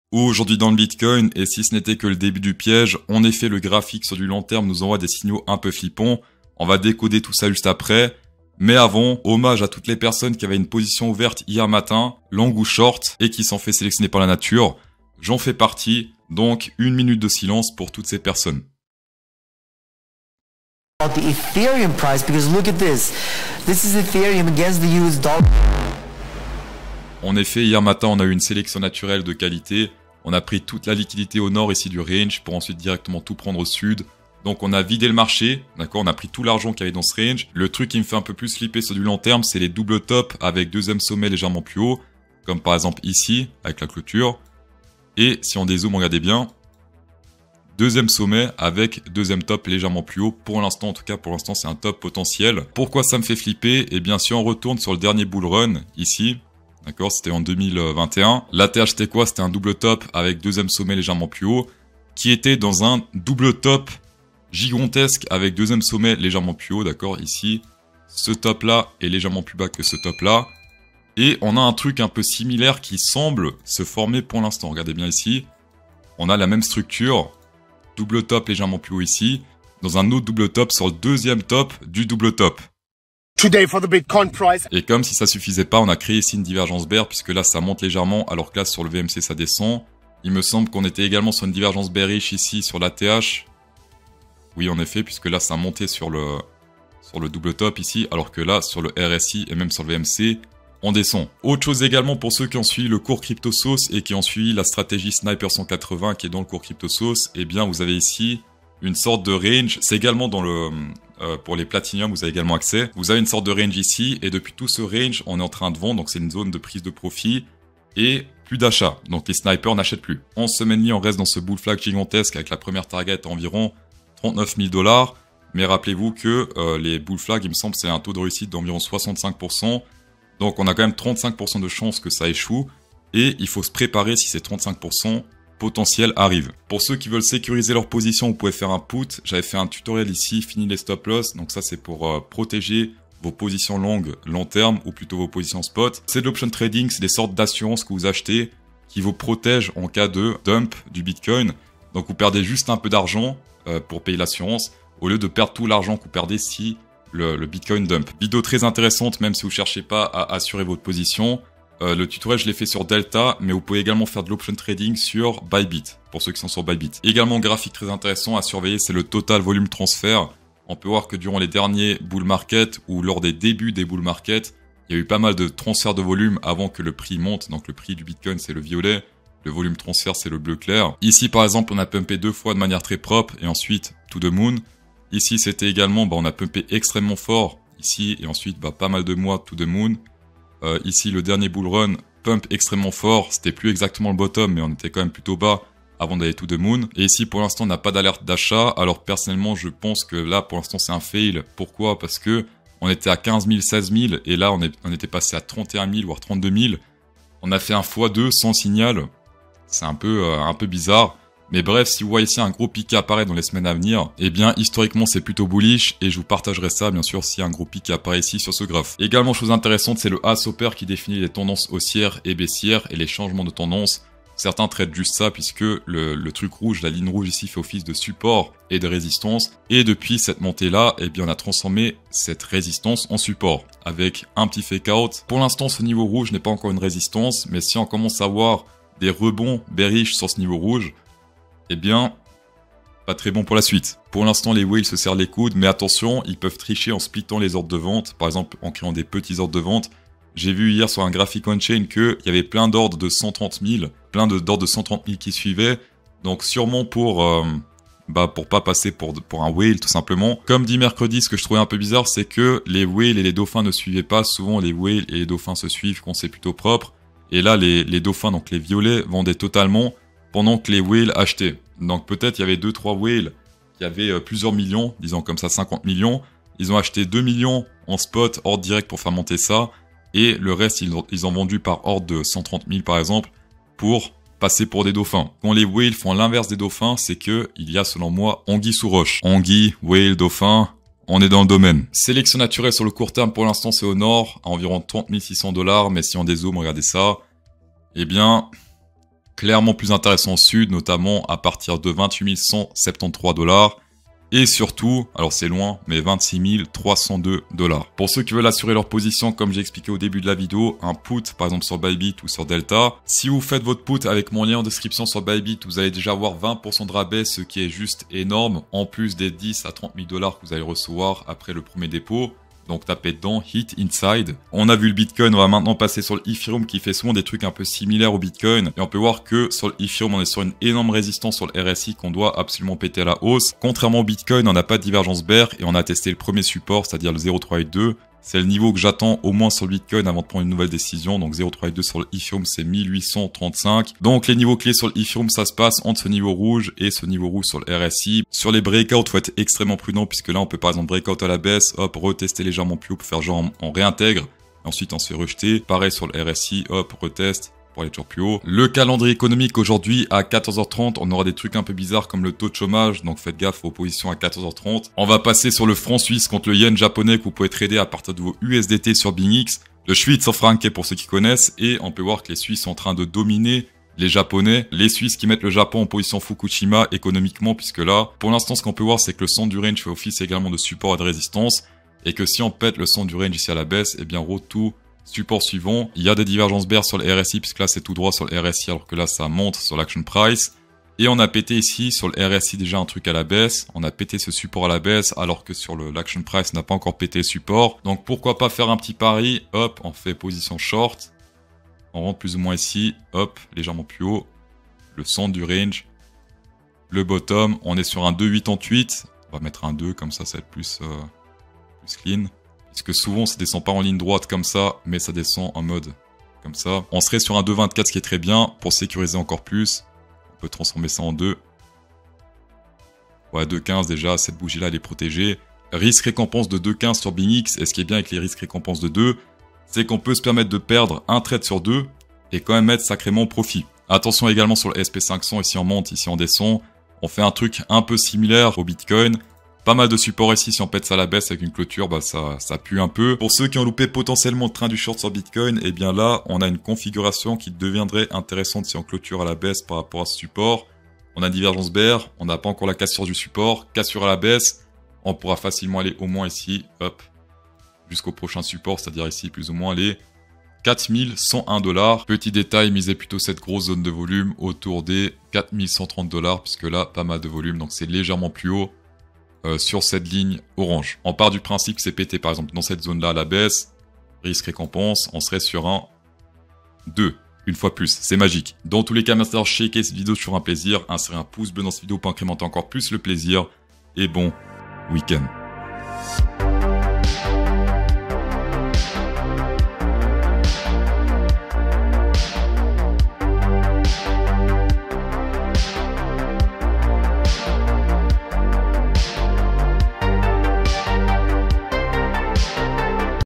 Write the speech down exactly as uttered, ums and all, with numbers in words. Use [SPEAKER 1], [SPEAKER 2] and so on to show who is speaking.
[SPEAKER 1] Aujourd'hui dans le Bitcoin, et si ce n'était que le début du piège, en effet le graphique sur du long terme nous envoie des signaux un peu flippants. On va décoder tout ça juste après. Mais avant, hommage à toutes les personnes qui avaient une position ouverte hier matin, long ou short, et qui s'en fait sélectionner par la nature. J'en fais partie, donc une minute de silence pour toutes ces personnes.
[SPEAKER 2] The Ethereum price, because look at this. This is Ethereum against the U S dollar.
[SPEAKER 1] En effet, hier matin, on a eu une sélection naturelle de qualité. On a pris toute la liquidité au nord ici du range pour ensuite directement tout prendre au sud. Donc on a vidé le marché, d'accord, on a pris tout l'argent qu'il y avait dans ce range. Le truc qui me fait un peu plus flipper sur du long terme, c'est les doubles tops avec deuxième sommet légèrement plus haut, comme par exemple ici, avec la clôture. Et si on dézoome, regardez bien, deuxième sommet avec deuxième top légèrement plus haut. Pour l'instant, en tout cas, pour l'instant, c'est un top potentiel. Pourquoi ça me fait flipper? Eh bien, si on retourne sur le dernier bull run, ici, d'accord, c'était en deux mille vingt et un. L'A T H, c'était quoi? C'était un double top avec deuxième sommet légèrement plus haut, qui était dans un double top gigantesque avec deuxième sommet légèrement plus haut, d'accord, ici. Ce top-là est légèrement plus bas que ce top-là. Et on a un truc un peu similaire qui semble se former pour l'instant. Regardez bien ici. On a la même structure. Double top légèrement plus haut ici. Dans un autre double top sur le deuxième top du double top.
[SPEAKER 3] Today for the Bitcoin price.
[SPEAKER 1] Et comme si ça suffisait pas, on a créé ici une divergence bear puisque là ça monte légèrement alors que là sur le V M C ça descend. Il me semble qu'on était également sur une divergence bearish ici sur l'A T H. Oui en effet puisque là ça montait sur le, sur le double top ici alors que là sur le R S I et même sur le V M C on descend. Autre chose également pour ceux qui ont suivi le cours CryptoSauce et qui ont suivi la stratégie Sniper cent quatre-vingts qui est dans le cours CryptoSauce, eh bien vous avez ici une sorte de range, c'est également dans le... Euh, pour les Platinum, vous avez également accès. Vous avez une sorte de range ici, et depuis tout ce range, on est en train de vendre, donc c'est une zone de prise de profit, et plus d'achat. Donc les snipers n'achètent plus. En semaine, on reste dans ce bull flag gigantesque avec la première target à environ trente-neuf mille dollars. Mais rappelez-vous que euh, les bull flags, il me semble, c'est un taux de réussite d'environ soixante-cinq pour cent. Donc on a quand même trente-cinq pour cent de chances que ça échoue, et il faut se préparer si ces trente-cinq pour cent potentiel arrive. Pour ceux qui veulent sécuriser leur position, vous pouvez faire un put. J'avais fait un tutoriel ici, fini les stop loss. Donc ça, c'est pour euh, protéger vos positions longues, long terme, ou plutôt vos positions spot. C'est de l'option trading, c'est des sortes d'assurances que vous achetez qui vous protègent en cas de dump du Bitcoin. Donc vous perdez juste un peu d'argent euh, pour payer l'assurance, au lieu de perdre tout l'argent que vous perdez si le, le Bitcoin dump. Vidéo très intéressante, même si vous cherchez pas à assurer votre position. Euh, le tutoriel, je l'ai fait sur Delta, mais vous pouvez également faire de l'option trading sur Bybit, pour ceux qui sont sur Bybit. Également, graphique très intéressant à surveiller, c'est le total volume transfert. On peut voir que durant les derniers bull market, ou lors des débuts des bull market, il y a eu pas mal de transferts de volume avant que le prix monte. Donc le prix du Bitcoin, c'est le violet, le volume transfert, c'est le bleu clair. Ici, par exemple, on a pumpé deux fois de manière très propre, et ensuite, to the moon. Ici, c'était également, bah, on a pumpé extrêmement fort, ici, et ensuite, bah, pas mal de mois, to the moon. Euh, ici, le dernier bull run, pump extrêmement fort. C'était plus exactement le bottom, mais on était quand même plutôt bas avant d'aller to the moon. Et ici, pour l'instant, on n'a pas d'alerte d'achat. Alors, personnellement, je pense que là, pour l'instant, c'est un fail. Pourquoi? Parce que on était à quinze mille, seize mille, et là, on, est, on était passé à trente et un mille, voire trente-deux mille. On a fait un fois deux sans signal. C'est un peu, euh, un peu bizarre. Mais bref, si vous voyez ici un gros pic apparaître dans les semaines à venir, eh bien, historiquement, c'est plutôt bullish, et je vous partagerai ça, bien sûr, si un gros pic apparaît ici sur ce graphe. Également, chose intéressante, c'est le Hopper qui définit les tendances haussières et baissières, et les changements de tendance. Certains traitent juste ça, puisque le, le truc rouge, la ligne rouge ici, fait office de support et de résistance. Et depuis cette montée-là, eh bien, on a transformé cette résistance en support, avec un petit fake out. Pour l'instant, ce niveau rouge n'est pas encore une résistance, mais si on commence à voir des rebonds bearish sur ce niveau rouge, eh bien, pas très bon pour la suite. Pour l'instant, les whales se serrent les coudes, mais attention, ils peuvent tricher en splittant les ordres de vente, par exemple en créant des petits ordres de vente. J'ai vu hier sur un graphique on-chain qu'il y avait plein d'ordres de cent trente mille, plein d'ordres de cent trente mille qui suivaient, donc sûrement pour, euh, bah, pour pas passer pour, pour un whale tout simplement. Comme dit mercredi, ce que je trouvais un peu bizarre, c'est que les whales et les dauphins ne suivaient pas, souvent les whales et les dauphins se suivent quand c'est plutôt propre, et là les, les dauphins, donc les violets, vendaient totalement, pendant que les whales achetaient. Donc peut-être il y avait deux trois whales qui avaient euh, plusieurs millions, disons comme ça cinquante millions. Ils ont acheté deux millions en spot, ordre direct pour faire monter ça. Et le reste, ils ont, ils ont vendu par ordre de cent trente mille par exemple, pour passer pour des dauphins. Quand les whales font l'inverse des dauphins, c'est que il y a selon moi anguille sous roche. Anguille, whale, dauphin, on est dans le domaine. Sélection naturelle sur le court terme, pour l'instant c'est au nord, à environ trente mille six cents dollars. Mais si on dézoome, regardez ça. Eh bien... clairement plus intéressant au sud, notamment à partir de vingt-huit mille cent soixante-treize dollars. Et surtout, alors c'est loin, mais vingt-six mille trois cent deux dollars. Pour ceux qui veulent assurer leur position, comme j'ai expliqué au début de la vidéo, un put, par exemple sur Bybit ou sur Delta, si vous faites votre put avec mon lien en description sur Bybit, vous allez déjà avoir vingt pour cent de rabais, ce qui est juste énorme, en plus des dix à trente mille dollars que vous allez recevoir après le premier dépôt. Donc tapez dedans, Hit Inside. On a vu le Bitcoin, on va maintenant passer sur le Ethereum qui fait souvent des trucs un peu similaires au Bitcoin. Et on peut voir que sur le Ethereum, on est sur une énorme résistance sur le R S I qu'on doit absolument péter à la hausse. Contrairement au Bitcoin, on n'a pas de divergence bear et on a testé le premier support, c'est-à-dire le zéro virgule trois huit deux. C'est le niveau que j'attends au moins sur le Bitcoin avant de prendre une nouvelle décision. Donc zéro virgule trois huit deux sur le Ethereum, c'est mille huit cent trente-cinq. Donc les niveaux clés sur le Ethereum, ça se passe entre ce niveau rouge et ce niveau rouge sur le R S I. Sur les breakouts, faut être extrêmement prudent puisque là, on peut par exemple breakout à la baisse, hop, retester légèrement plus haut pour faire genre on réintègre. Et ensuite, on se fait rejeter. Pareil sur le R S I, hop, retest. Pour aller toujours plus haut. Le calendrier économique aujourd'hui à quatorze heures trente, on aura des trucs un peu bizarres comme le taux de chômage, donc faites gaffe aux positions à quatorze heures trente. On va passer sur le franc suisse contre le yen japonais que vous pouvez trader à partir de vos U S D T sur BingX, le Schweizer Franc pour ceux qui connaissent, et on peut voir que les Suisses sont en train de dominer les Japonais, les Suisses qui mettent le Japon en position Fukushima économiquement, puisque là, pour l'instant, ce qu'on peut voir, c'est que le centre du range fait office également de support et de résistance, et que si on pète le centre du range ici à la baisse, eh bien, tout support suivant, il y a des divergences bear sur le R S I, puisque là c'est tout droit sur le R S I, alors que là ça monte sur l'action price. Et on a pété ici sur le R S I déjà un truc à la baisse, on a pété ce support à la baisse, alors que sur l'action price n'a pas encore pété le support. Donc pourquoi pas faire un petit pari, hop, on fait position short, on rentre plus ou moins ici, hop, légèrement plus haut, le centre du range, le bottom, on est sur un deux virgule quatre-vingt-huit, on va mettre un deux, comme ça ça va être plus, euh, plus clean. Parce que souvent, ça descend pas en ligne droite comme ça, mais ça descend en mode comme ça. On serait sur un deux virgule vingt-quatre, ce qui est très bien. Pour sécuriser encore plus, on peut transformer ça en deux. Ouais, deux virgule quinze déjà, cette bougie-là, elle est protégée. Risque-récompense de deux virgule quinze sur BingX. Et ce qui est bien avec les risques-récompenses de deux, c'est qu'on peut se permettre de perdre un trade sur deux et quand même mettre sacrément au profit. Attention également sur le S P cinq cents, ici on monte, ici on descend. On fait un truc un peu similaire au Bitcoin. Pas mal de support ici, si on pète ça à la baisse avec une clôture, bah ça, ça pue un peu. Pour ceux qui ont loupé potentiellement le train du short sur Bitcoin, eh bien là, on a une configuration qui deviendrait intéressante si on clôture à la baisse par rapport à ce support. On a divergence bear, on n'a pas encore la cassure du support, cassure à la baisse, on pourra facilement aller au moins ici, hop, jusqu'au prochain support, c'est-à-dire ici plus ou moins les quatre mille cent un dollars. Petit détail, misez plutôt cette grosse zone de volume autour des quatre mille cent trente dollars, puisque là, pas mal de volume, donc c'est légèrement plus haut. Euh, sur cette ligne orange. On part du principe que c'est pété par exemple dans cette zone-là à la baisse, risque-récompense, on serait sur un deux, une fois plus, c'est magique. Dans tous les cas, merci d'avoir checké cette vidéo, c'est toujours un plaisir. Insérez un pouce bleu dans cette vidéo pour incrémenter encore plus le plaisir, et bon week-end.